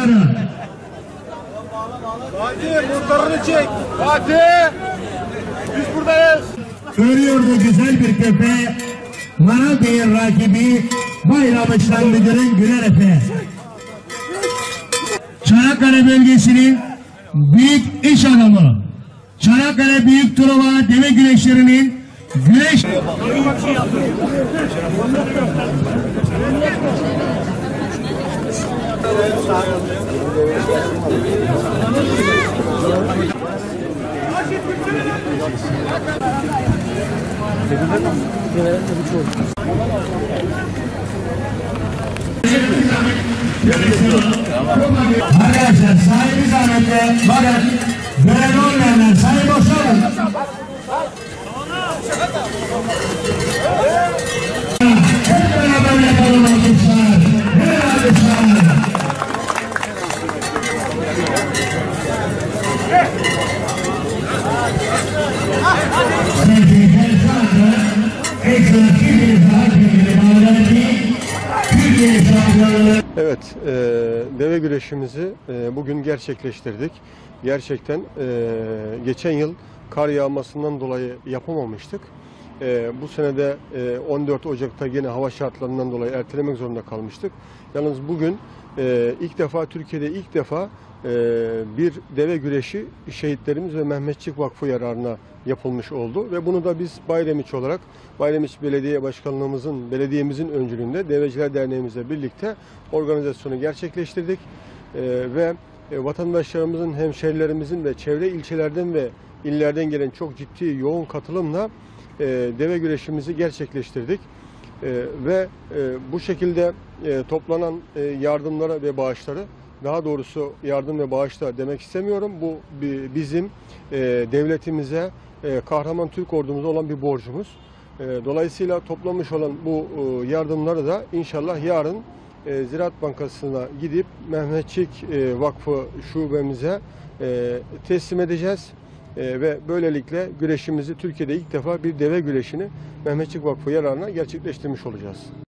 muhtarı. Fatih muhtarını çek. Fatih. Biz buradayız. Örüyordu güzel bir köpe. Manavbey'in rakibi Bayramışlan Müdür'ün Güler Efe. Çanakkale bölgesinin büyük iş adamı. Çanakkale Büyük Truva deve güreşlerinin güreş... Arkadaşlar sahibi zahmetle bakın görev olmayanlar sahibi olsun. Hep beraber yapalım arkadaşlar. Evet arkadaşlar. Evet, deve güreşimizi bugün gerçekleştirdik. Gerçekten geçen yıl kar yağmasından dolayı yapamamıştık. Bu sene de 14 Ocak'ta yine hava şartlarından dolayı ertelemek zorunda kalmıştık. Yalnız bugün Türkiye'de ilk defa bir deve güreşi şehitlerimiz ve Mehmetçik Vakfı yararına yapılmış oldu. Ve bunu da biz Bayramiç olarak, Bayramiç Belediye Başkanlığımızın, belediyemizin öncülüğünde Deveciler Derneğimizle birlikte organizasyonu gerçekleştirdik. Ve vatandaşlarımızın, hemşehrilerimizin ve çevre ilçelerden ve illerden gelen çok ciddi, yoğun katılımla deve güreşimizi gerçekleştirdik. Ve bu şekilde toplanan yardımlara ve bağışları, daha doğrusu yardım ve bağışlar demek istemiyorum. Bu bizim devletimize, kahraman Türk ordumuza olan bir borcumuz. Dolayısıyla toplamış olan bu yardımları da inşallah yarın Ziraat Bankası'na gidip Mehmetçik Vakfı şubemize teslim edeceğiz. Ve böylelikle güreşimizi Türkiye'de ilk defa bir deve güreşini Mehmetçik Vakfı yararına gerçekleştirmiş olacağız.